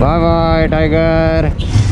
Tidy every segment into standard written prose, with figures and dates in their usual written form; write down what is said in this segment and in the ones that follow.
Bye bye tiger.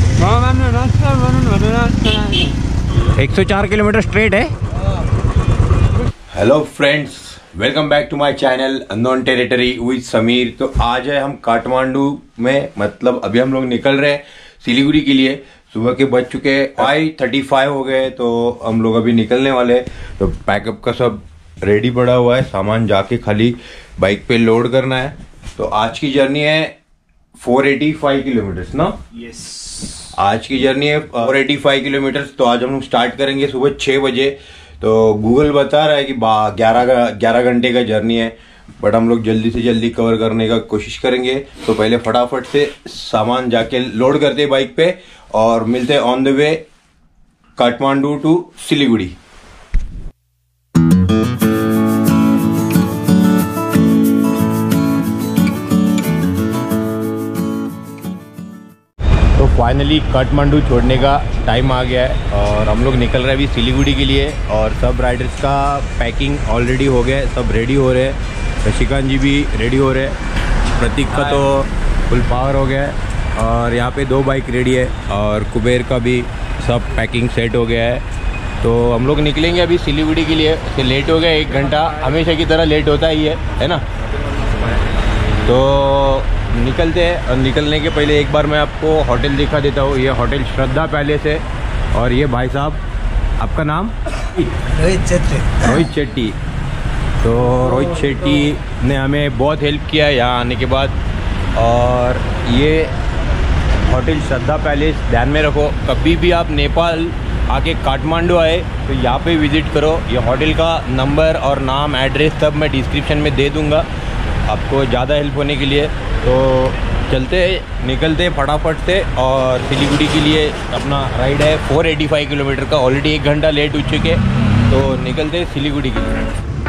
104 kilometre straight है। Hello friends, welcome back to my channel unknown territory with Sameer. तो आज है हम काठमांडू में, मतलब अभी हम लोग निकल रहे हैं सिलीगुड़ी के लिए। सुबह के बज चुके 5:35 हो गए, तो हम लोग अभी निकलने वाले हैं। तो पैकअप का सब रेडी पड़ा हुआ है, सामान जाके खाली बाइक पे लोड करना है। तो आज की जर्नी है 485 किलोमीटर्स ना। यस, आज की जर्नी है 485 किलोमीटर्स। तो आज हम लोग स्टार्ट करेंगे सुबह 6 बजे। तो गूगल बता रहा है कि 11 घंटे का जर्नी है, बट हम लोग जल्दी से जल्दी कवर करने का कोशिश करेंगे। तो पहले फटाफट से सामान जाके लोड करते हैं बाइक पे और मिलते हैं on the way Kathmandu to Siliguri. तो फाइनली काठमांडू छोड़ने का टाइम आ गया है और हम लोग निकल रहे हैं अभी सिलीगुड़ी के लिए। और सब राइडर्स का पैकिंग ऑलरेडी हो गया है, सब रेडी हो रहे हैं। ऋषिकांत जी भी रेडी हो रहे हैं, प्रतीक का तो फुल पावर हो गया है और यहाँ पे 2 बाइक रेडी है और कुबेर का भी सब पैकिंग सेट हो गया है। तो हम लोग निकलेंगे अभी सिलीगुड़ी के लिए। तो लेट हो गया 1 घंटा, हमेशा की तरह लेट होता ही है ना। तो निकलते हैं और निकलने के पहले एक बार मैं आपको होटल दिखा देता हूँ। ये होटल श्रद्धा पैलेस है और ये भाई साहब, आपका नाम? रोहित शेट्टी। तो रोहित शेट्टी ने हमें बहुत हेल्प किया है यहाँ आने के बाद। और ये होटल श्रद्धा पैलेस ध्यान में रखो, कभी भी आप नेपाल आके काठमांडू आए तो यहाँ पे विज़िट करो। ये होटल का नंबर और नाम, एड्रेस सब मैं डिस्क्रिप्शन में दे दूँगा आपको ज़्यादा हेल्प होने के लिए। तो चलते निकलते फटाफट से और सिलीगुड़ी के लिए अपना राइड है 485 किलोमीटर का। ऑलरेडी 1 घंटा लेट हो चुके, तो निकलते सिलीगुड़ी के लिए।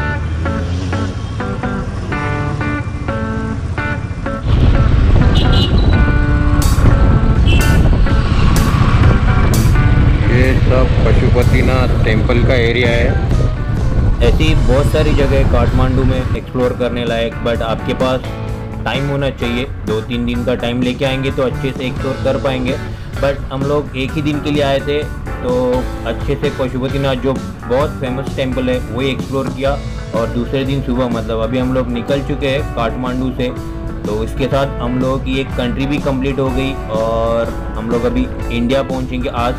ये सब पशुपतिनाथ टेम्पल का एरिया है। ऐसी बहुत सारी जगह काठमांडू में एक्सप्लोर करने लायक, बट आपके पास टाइम होना चाहिए। 2-3 दिन का टाइम लेके आएंगे तो अच्छे से एक्सप्लोर कर पाएंगे। बट हम लोग एक ही दिन के लिए आए थे, तो अच्छे से पशुपतिनाथ जो बहुत फेमस टेम्पल है वही एक्सप्लोर किया। और दूसरे दिन सुबह, मतलब अभी हम लोग निकल चुके हैं काठमांडू से, तो इसके साथ हम लोगों की एक कंट्री भी कंप्लीट हो गई और हम लोग अभी इंडिया पहुंचेंगे आज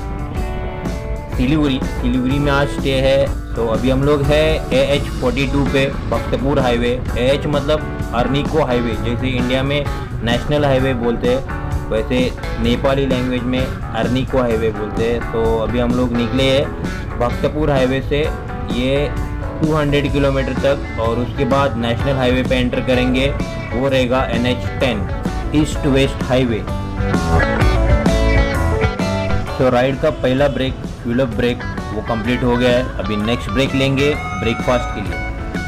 सिलीगुड़ी में आज स्टे है। तो अभी हम लोग है AH42 पे, भक्तपुर हाईवे। AH मतलब अर्निको हाईवे, जैसे इंडिया में नेशनल हाईवे बोलते हैं वैसे नेपाली लैंग्वेज में अर्निको हाईवे बोलते हैं। तो अभी हम लोग निकले हैं भक्तपुर हाईवे से, ये 200 किलोमीटर तक, और उसके बाद नेशनल हाईवे पे एंटर करेंगे, वो रहेगा NH10 ईस्ट वेस्ट हाईवे। तो राइड का पहला ब्रेक, फ्यूल अप ब्रेक, वो कंप्लीट हो गया है। अभी नेक्स्ट ब्रेक लेंगे ब्रेकफास्ट के लिए।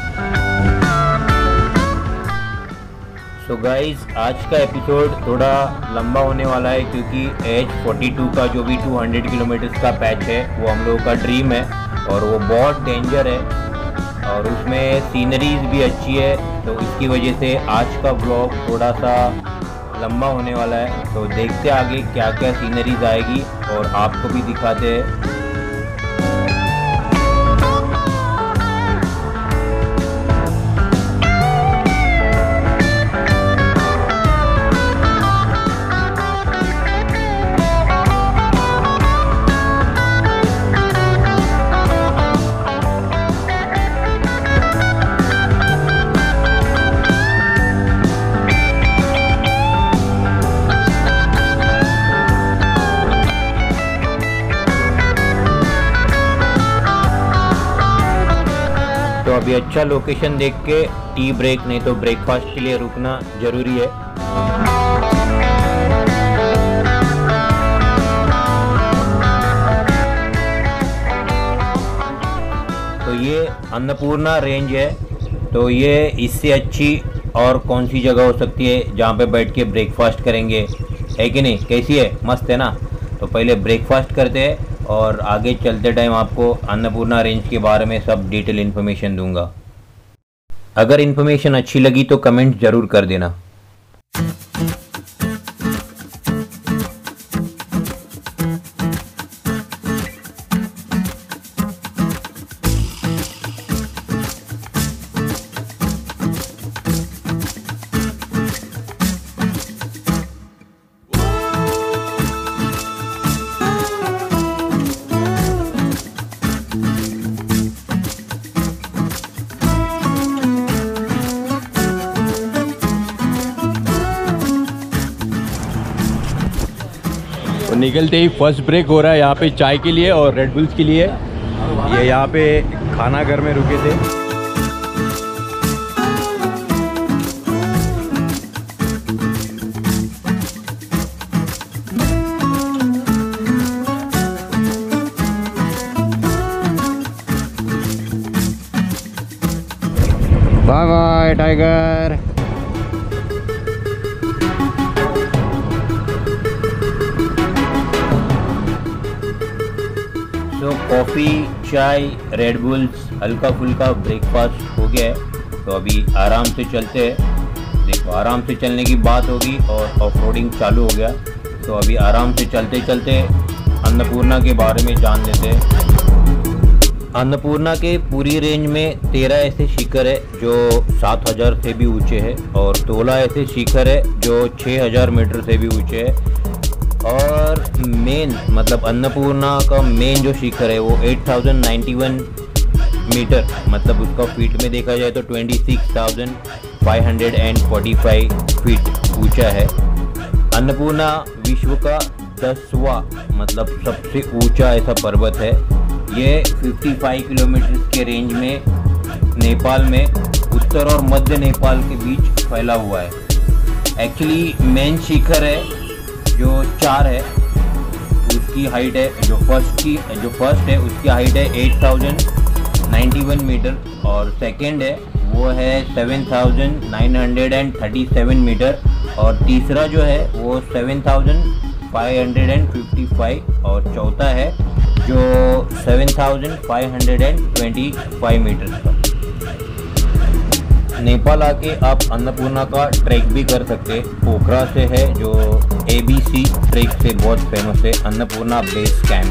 सो गाइज, आज का एपिसोड थोड़ा लंबा होने वाला है क्योंकि AH42 का जो भी 200 किलोमीटर का पैच है वो हम लोगों का ड्रीम है और वो बहुत डेंजर है और उसमें सीनरीज भी अच्छी है। तो इसकी वजह से आज का व्लॉग थोड़ा सा लंबा होने वाला है। तो देखते आगे क्या क्या सीनरीज आएगी और आपको भी दिखाते हैं। तो अभी अच्छा लोकेशन देख के टी ब्रेक नहीं तो ब्रेकफास्ट के लिए रुकना जरूरी है। तो ये अन्नपूर्णा रेंज है, तो ये इससे अच्छी और कौन सी जगह हो सकती है जहाँ पे बैठ के ब्रेकफास्ट करेंगे, है कि नहीं? कैसी है, मस्त है ना। तो पहले ब्रेकफास्ट करते हैं और आगे चलते टाइम आपको अन्नपूर्णा रेंज के बारे में सब डिटेल इन्फॉर्मेशन दूंगा। अगर इन्फॉर्मेशन अच्छी लगी तो कमेंट ज़रूर कर देना। निकलते ही फर्स्ट ब्रेक हो रहा है यहाँ पे चाय के लिए और रेड बुल्स के लिए। ये यहाँ पे खाना घर में रुके थे। Bye bye tiger. तो कॉफ़ी, चाय, रेड बुल्स, हल्का फुल्का ब्रेकफास्ट हो गया है। तो अभी आराम से चलते हैं। देखो आराम से चलने की बात होगी और ऑफ रोडिंग चालू हो गया। तो अभी आराम से चलते चलते अन्नपूर्णा के बारे में जान लेते हैं। अन्नपूर्णा के पूरी रेंज में 13 ऐसे शिखर है जो 7000 से भी ऊंचे हैं और 16 ऐसे शिखर है जो 6000 मीटर से भी ऊंचे है। और मेन मतलब अन्नपूर्णा का मेन जो शिखर है वो 8091 मीटर मतलब उसका फीट में देखा जाए तो 26,545 फीट ऊंचा है। अन्नपूर्णा विश्व का 10वां मतलब सबसे ऊंचा ऐसा पर्वत है। ये 55 किलोमीटर के रेंज में नेपाल में उत्तर और मध्य नेपाल के बीच फैला हुआ है। एक्चुअली मेन शिखर है जो 4 है, उसकी हाइट है जो फर्स्ट है उसकी हाइट है 8091 मीटर और सेकंड है वो है 7937 मीटर और तीसरा जो है वो 7555 और चौथा है जो 7525 मीटर का। नेपाल आके आप अन्नपूर्णा का ट्रैक भी कर सकते। पोखरा से है जो ABC ट्रैक से बहुत फेमस है अन्नपूर्णा बेस कैंप।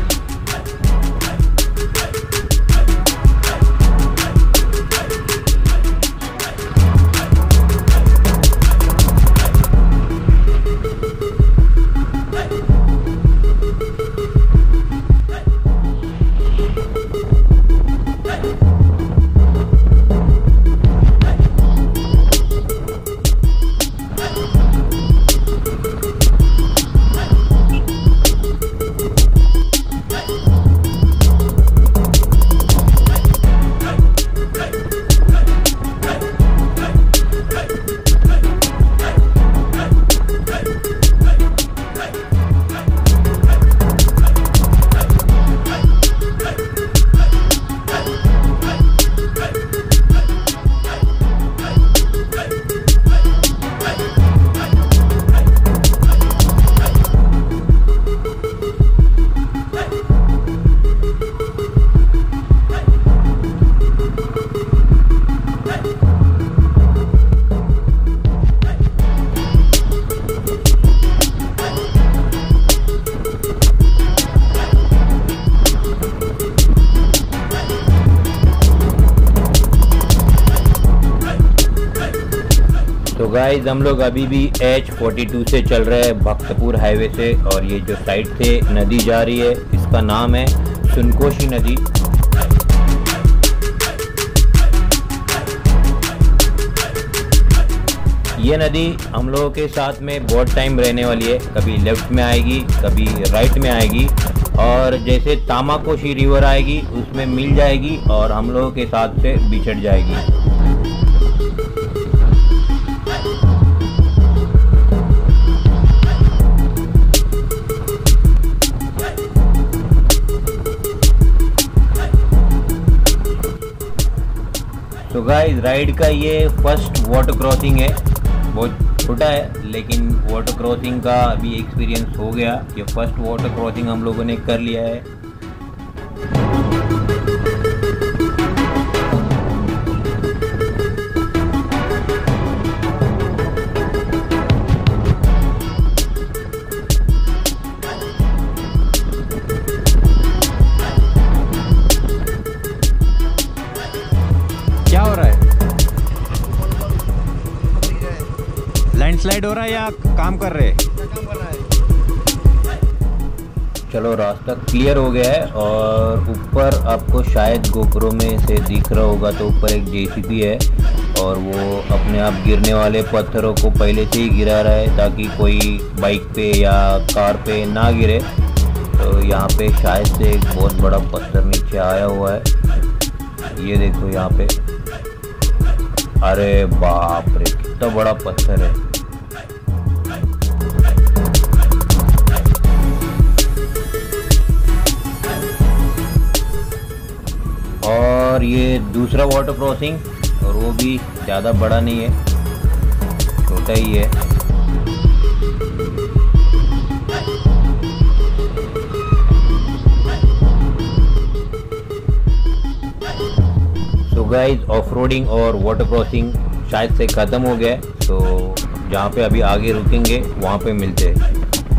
तो गाइस हम लोग अभी भी H42 से चल रहे हैं भक्तपुर हाईवे से और ये जो साइड से नदी जा रही है इसका नाम है सुनकोशी नदी। ये नदी हम लोगों के साथ में बहुत टाइम रहने वाली है, कभी लेफ्ट में आएगी कभी राइट में आएगी और जैसे तामाकोशी रिवर आएगी उसमें मिल जाएगी और हम लोगों के साथ से बिछड़ जाएगी। तो गाइस राइड का ये फर्स्ट वाटर क्रॉसिंग है, बहुत छोटा है लेकिन वाटर क्रॉसिंग का अभी एक्सपीरियंस हो गया। ये फर्स्ट वाटर क्रॉसिंग हम लोगों ने कर लिया है। क्या हो रहा है? लैंडस्लाइड हो रहा है या काम कर रहे हैं? चलो रास्ता क्लियर हो गया है और ऊपर आपको शायद गोप्रो में से दिख रहा होगा तो ऊपर एक JCB है और वो अपने आप गिरने वाले पत्थरों को पहले से ही गिरा रहा है ताकि कोई बाइक पे या कार पे ना गिरे। तो यहाँ पे शायद से एक बहुत बड़ा पत्थर नीचे आया हुआ है, ये देखो यहाँ पे। अरे बाप रे, कितना बड़ा पत्थर है। और ये दूसरा वाटर क्रॉसिंग, और वो भी ज़्यादा बड़ा नहीं है, छोटा ही है। सो गाइस, ऑफ रोडिंग और वाटर क्रॉसिंग शायद से ख़त्म हो गया है, तो जहाँ पे अभी आगे रुकेंगे वहाँ पे मिलते हैं।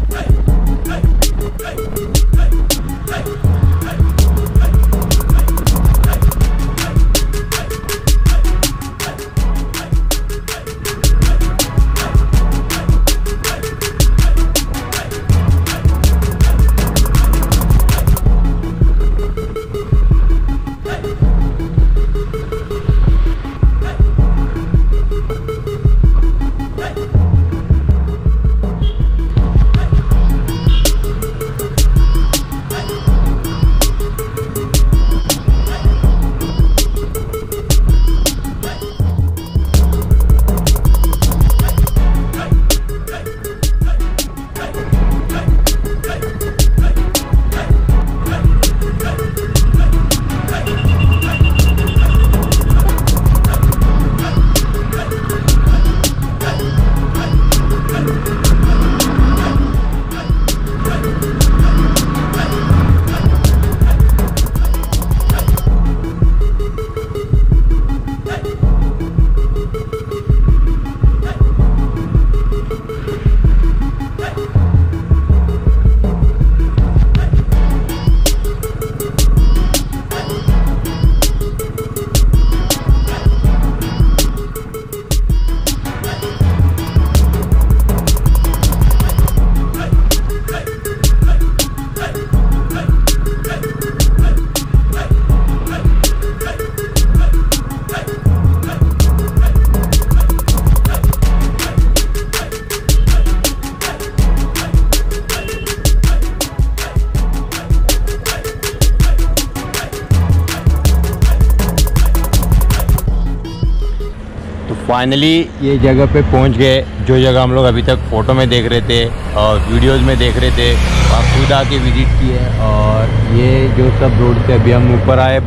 फाइनली ये जगह पे पहुंच गए, जो जगह हम लोग अभी तक फ़ोटो में देख रहे थे और वीडियोस में देख रहे थे, वहाँ खुद आके विज़िट किए। और ये जो सब रोड से अभी हम ऊपर आए,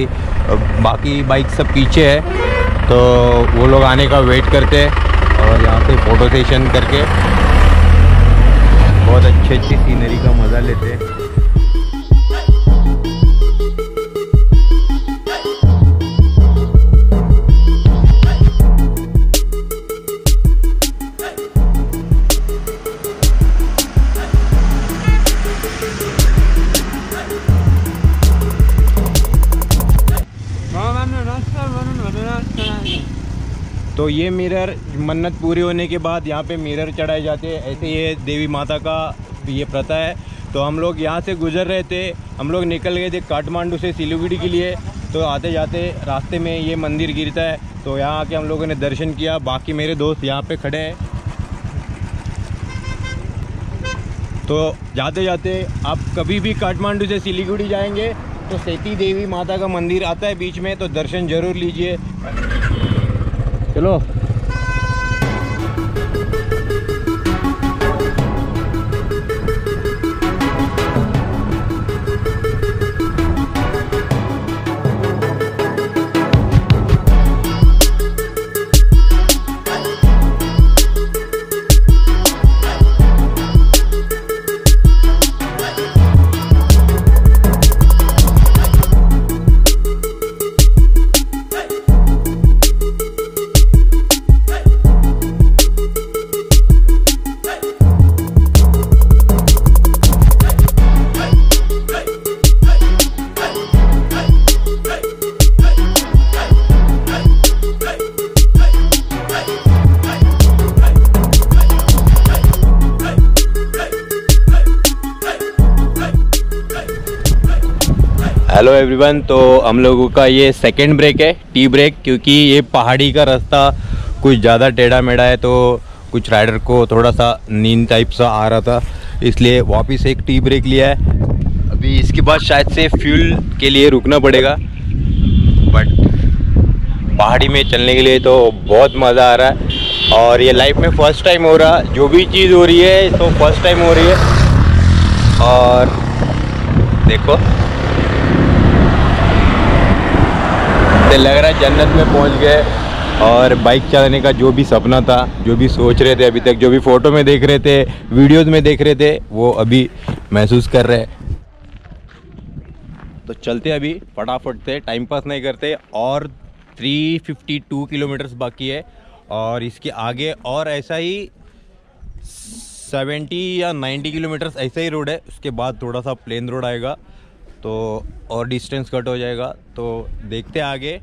बाकी बाइक सब पीछे है, तो वो लोग आने का वेट करते हैं और यहाँ से फ़ोटो सेशन करके बहुत अच्छी सीनरी का मज़ा लेते हैं। तो ये मिरर मन्नत पूरी होने के बाद यहाँ पे मिरर चढ़ाए जाते हैं, ऐसे ये देवी माता का ये प्रथा है। तो हम लोग यहाँ से गुजर रहे थे, हम लोग निकल गए थे काठमांडू से सिलीगुड़ी के लिए। तो आते जाते रास्ते में ये मंदिर गिरता है, तो यहाँ आके हम लोगों ने दर्शन किया। बाकी मेरे दोस्त यहाँ पे खड़े हैं। तो जाते जाते आप कभी भी काठमांडू से सिलीगुड़ी जाएंगे तो सेती देवी माता का मंदिर आता है बीच में, तो दर्शन ज़रूर लीजिए। चलो। Hello everyone. तो हम लोगों का ये सेकंड ब्रेक है, टी ब्रेक, क्योंकि ये पहाड़ी का रास्ता कुछ ज़्यादा टेढ़ा मेढ़ा है, तो कुछ राइडर को थोड़ा सा नींद टाइप सा आ रहा था, इसलिए वापस एक टी ब्रेक लिया है। अभी इसके बाद शायद से फ्यूल के लिए रुकना पड़ेगा, बट पहाड़ी में चलने के लिए तो बहुत मज़ा आ रहा है। और ये लाइफ में फ़र्स्ट टाइम हो रहा, जो भी चीज़ हो रही है तो फर्स्ट टाइम हो रही है। और देखो लग रहा है जन्नत में पहुंच गए, और बाइक चलाने का जो भी सपना था, जो भी सोच रहे थे अभी तक, जो भी फ़ोटो में देख रहे थे, वीडियोस में देख रहे थे, वो अभी महसूस कर रहे हैं। तो चलते अभी फटाफट से, टाइम पास नहीं करते। और 352 किलोमीटर्स बाकी है, और इसके आगे और ऐसा ही 70 या 90 किलोमीटर्स ऐसा ही रोड है। उसके बाद थोड़ा सा प्लेन रोड आएगा, तो और डिस्टेंस कट हो जाएगा। तो देखते हैं आगे।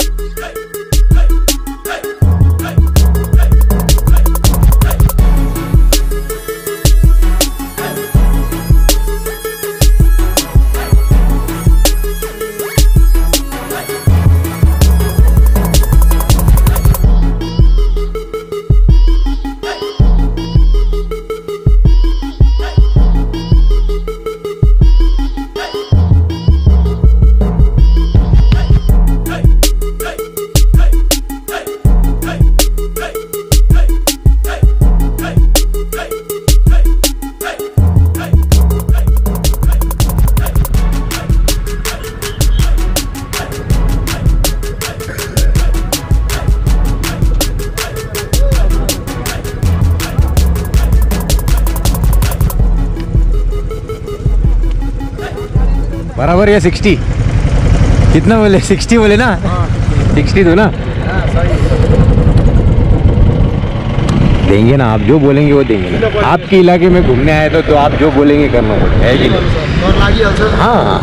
बराबर या 60 कितना बोले? 60 बोले ना? 60 दो ना? देंगे ना, आप जो बोलेंगे वो देंगे ना। आपके इलाके में घूमने आए तो आप जो बोलेंगे करना पड़ेगा, है कि नहीं? हाँ,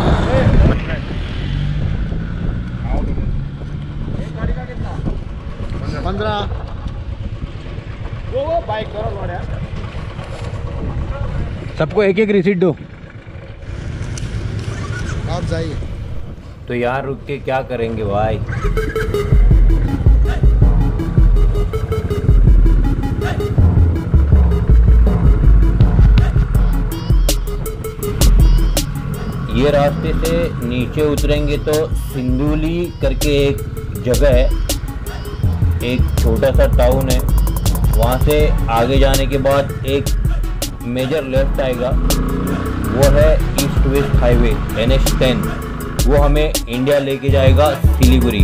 सबको एक एक रिसीट दो। आप जाइए। तो यहाँ रुक के क्या करेंगे भाई? ये रास्ते से नीचे उतरेंगे तो सिंदुली करके एक जगह है, एक छोटा सा टाउन है। वहाँ से आगे जाने के बाद एक मेजर लेफ्ट आएगा, वो है ईस्ट वेस्ट हाईवे NH10। वो हमें इंडिया लेके जाएगा सिलीगुड़ी।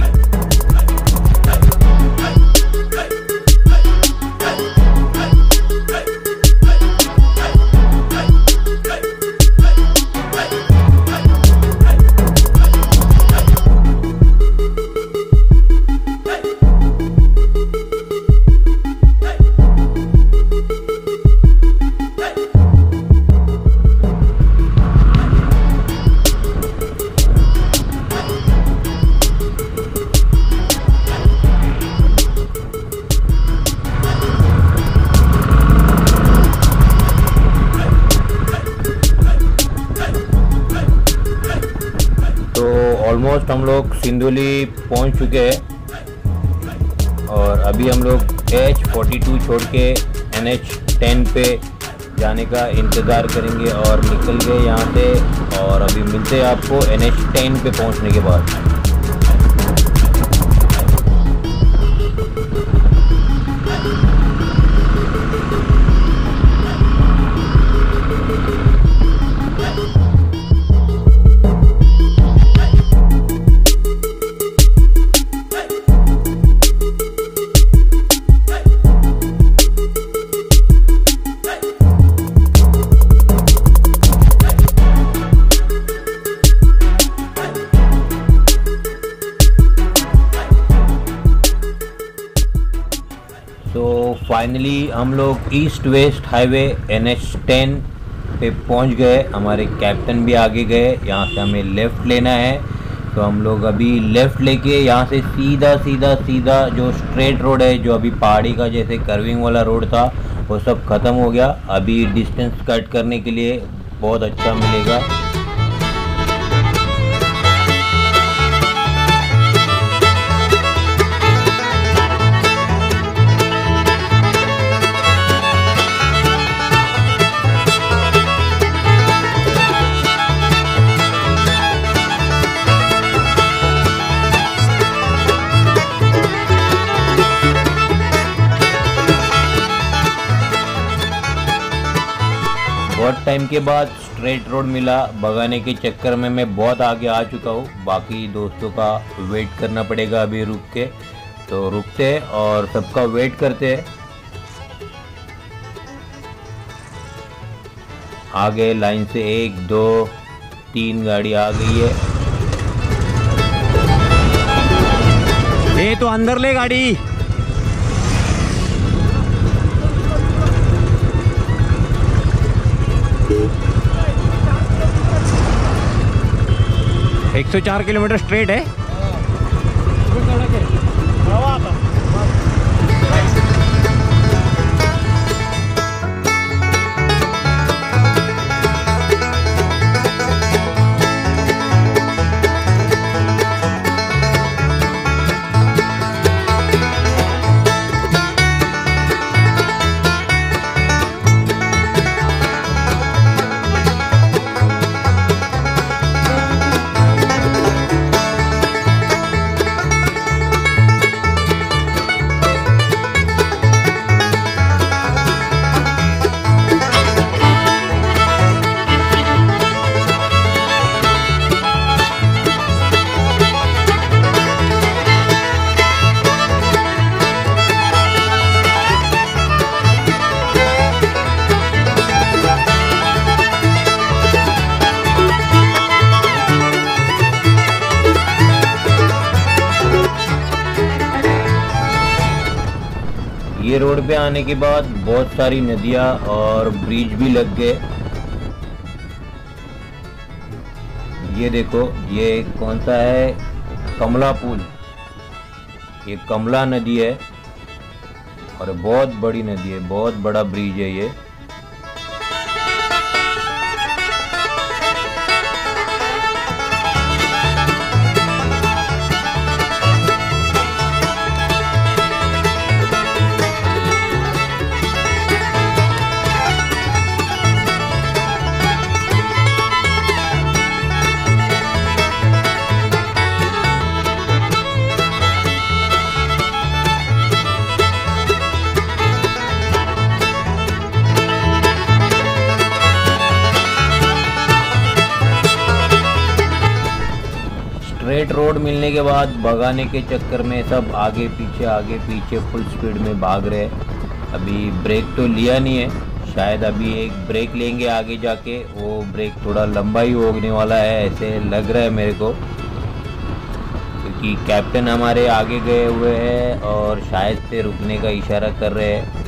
ऑलमोस्ट हम लोग सिंदुली पहुंच चुके हैं, और अभी हम लोग H42 छोड़ के NH10 पे जाने का इंतज़ार करेंगे और निकल गए यहाँ से। और अभी मिलते हैं आपको NH10 पे पहुंचने के बाद। फाइनली हम लोग ईस्ट वेस्ट हाईवे NH10 पे पहुंच गए। हमारे कैप्टन भी आगे गए। यहाँ से हमें लेफ़्ट लेना है, तो हम लोग अभी लेफ़्ट लेके यहाँ से सीधा सीधा सीधा जो स्ट्रेट रोड है, जो अभी पहाड़ी का जैसे कर्विंग वाला रोड था, वो सब ख़त्म हो गया। अभी डिस्टेंस कट करने के लिए बहुत अच्छा मिलेगा। बहुत टाइम के बाद स्ट्रेट रोड मिला। भगाने के चक्कर में मैं बहुत आगे आ चुका हूँ। बाकी दोस्तों का वेट करना पड़ेगा अभी रुक के, तो रुकते हैं और सबका वेट करते हैं। आगे लाइन से 1 2 3 गाड़ी आ गई है। ये तो अंदर ले गाड़ी। एक 104 किलोमीटर स्ट्रेट है। ये रोड पे आने के बाद बहुत सारी नदियाँ और ब्रिज भी लग गए। ये देखो, ये कौन सा है, कमला पुल। ये कमला नदी है और बहुत बड़ी नदी है, बहुत बड़ा ब्रिज है ये। स्ट्रेट रोड मिलने के बाद भगाने के चक्कर में सब आगे पीछे फुल स्पीड में भाग रहे हैं। अभी ब्रेक तो लिया नहीं है, शायद अभी एक ब्रेक लेंगे आगे जाके। वो ब्रेक थोड़ा लंबा ही होने वाला है ऐसे लग रहा है मेरे को, क्योंकि कैप्टन हमारे आगे गए हुए हैं और शायद से रुकने का इशारा कर रहे हैं।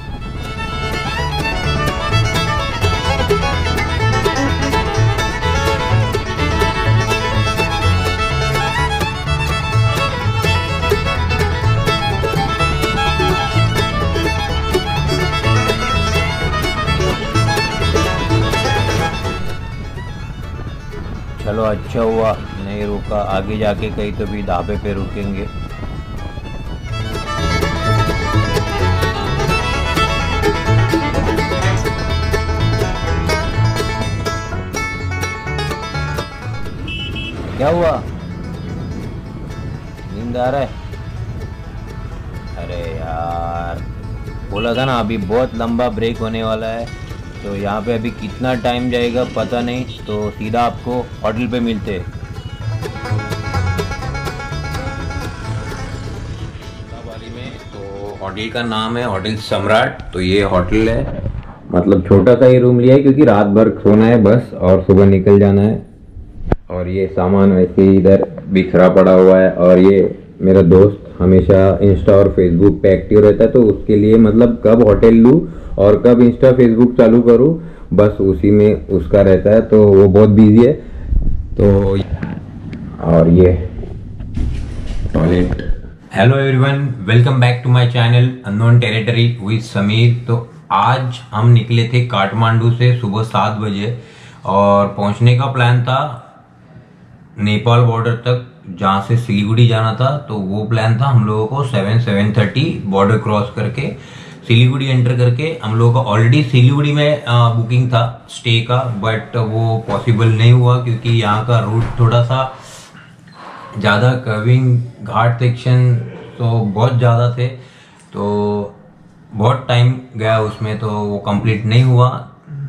चलो अच्छा हुआ नहीं रुका, आगे जाके कहीं तो भी ढाबे पे रुकेंगे। क्या हुआ, नींद आ रहा है? अरे यार, बोला था ना अभी बहुत लंबा ब्रेक होने वाला है, तो यहाँ पे अभी कितना टाइम जाएगा पता नहीं, तो सीधा आपको होटल पे मिलते हैं। वाली में तो होटल का नाम है होटल सम्राट। तो ये होटल है, मतलब छोटा सा ही रूम लिया है क्योंकि रात भर सोना है बस और सुबह निकल जाना है। और ये सामान वैसे ही इधर बिखरा पड़ा हुआ है। और ये मेरा दोस्त हमेशा इंस्टा और फेसबुक पे एक्टिव रहता है, तो उसके लिए मतलब कब होटल लूँ और कब इंस्टा फेसबुक चालू करूँ बस उसी में उसका रहता है, तो वो बहुत बिजी है। तो और ये toilet. Hello everyone, welcome back to my channel unknown territory with Sameer. तो आज हम निकले थे काठमांडू से सुबह 7 बजे और पहुंचने का प्लान था नेपाल बॉर्डर तक, जहां से सिलीगुड़ी जाना था। तो वो प्लान था हम लोगों को 7:30 बॉर्डर क्रॉस करके सिलीगुड़ी एंटर करके। हम लोगों का ऑलरेडी सिलीगुड़ी में बुकिंग था स्टे का, बट वो पॉसिबल नहीं हुआ क्योंकि यहाँ का रूट थोड़ा सा ज़्यादा कर्विंग घाट सेक्शन तो बहुत ज़्यादा थे, तो बहुत टाइम गया उसमें, तो वो कंप्लीट नहीं हुआ। तो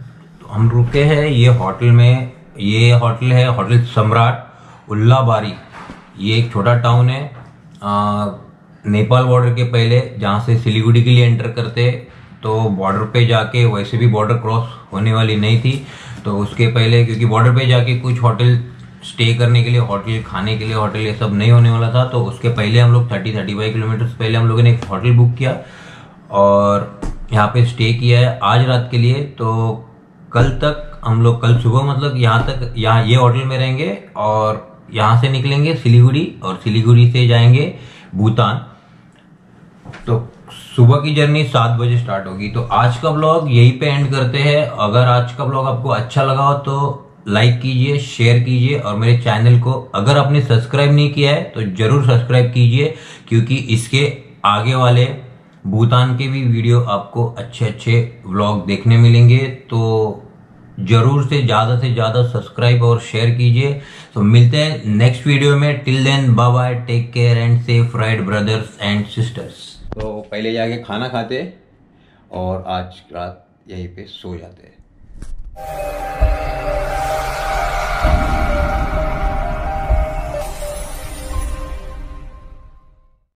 हम रुके हैं ये होटल में। ये होटल है होटल सम्राट उल्लाबारी। ये एक छोटा टाउन है नेपाल बॉर्डर के पहले, जहाँ से सिलीगुड़ी के लिए एंटर करते तो बॉर्डर पे जाके, वैसे भी बॉर्डर क्रॉस होने वाली नहीं थी तो उसके पहले, क्योंकि बॉर्डर पे जाके कुछ होटल स्टे करने के लिए, होटल खाने के लिए होटल ये सब नहीं होने वाला था, तो उसके पहले हम लोग 30-35 किलोमीटर पहले हम लोगों ने एक होटल बुक किया और यहाँ पे स्टे किया है आज रात के लिए। तो कल तक हम लोग, कल सुबह मतलब यहाँ ये होटल में रहेंगे और यहाँ से निकलेंगे सिलीगुड़ी और सिलीगुड़ी से जाएंगे भूटान। तो सुबह की जर्नी 7 बजे स्टार्ट होगी। तो आज का ब्लॉग यहीं पे एंड करते हैं। अगर आज का ब्लॉग आपको अच्छा लगा हो तो लाइक कीजिए, शेयर कीजिए और मेरे चैनल को अगर आपने सब्सक्राइब नहीं किया है तो जरूर सब्सक्राइब कीजिए, क्योंकि इसके आगे वाले भूटान के भी वीडियो आपको अच्छे व्लॉग देखने मिलेंगे। तो जरूर से ज्यादा सब्सक्राइब और शेयर कीजिए। तो मिलते हैं नेक्स्ट वीडियो में। Till then bye bye, take care and safe ride brothers and sisters. तो पहले जाके खाना खाते और आज रात यहीं पे सो जाते हैं।